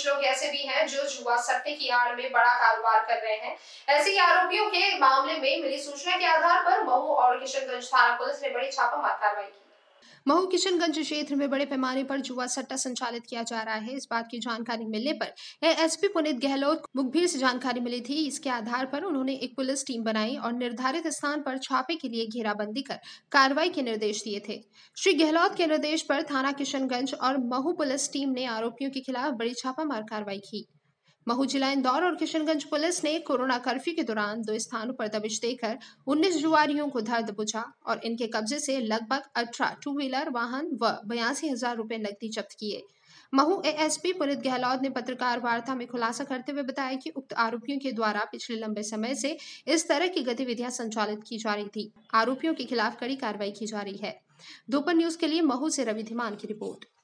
लोग ऐसे भी हैं जो जुआ सट्टे की आड़ में बड़ा कारोबार कर रहे हैं। ऐसे ही आरोपियों के मामले में मिली सूचना के आधार पर महू और किशनगंज थाना पुलिस ने बड़ी छापामार कार्रवाई की। महू किशनगंज क्षेत्र में बड़े पैमाने पर जुआ सट्टा संचालित किया जा रहा है। इस बात की जानकारी मिलने पर एसपी पुनीत गहलोत मुखबिर से जानकारी मिली थी। इसके आधार पर उन्होंने एक पुलिस टीम बनाई और निर्धारित स्थान पर छापे के लिए घेराबंदी कर कार्रवाई के निर्देश दिए थे। श्री गहलोत के निर्देश पर थाना किशनगंज और महू पुलिस टीम ने आरोपियों के खिलाफ बड़ी छापामार कार्रवाई की। महू जिला इंदौर और किशनगंज पुलिस ने कोरोना कर्फ्यू के दौरान 2 स्थानों पर दबिश देकर 19 जुआरियों को धर दबोचा और इनके कब्जे से लगभग 18 टू व्हीलर वाहन व 82,000 रुपए नकदी जब्त किए। महू एएसपी पुनीत गहलोत ने पत्रकार वार्ता में खुलासा करते हुए बताया कि उक्त आरोपियों के द्वारा पिछले लंबे समय से इस तरह की गतिविधियां संचालित की जा रही थी। आरोपियों के खिलाफ कड़ी कार्रवाई की जा रही है। दोपहर न्यूज के लिए महू से रवि धीमान की रिपोर्ट।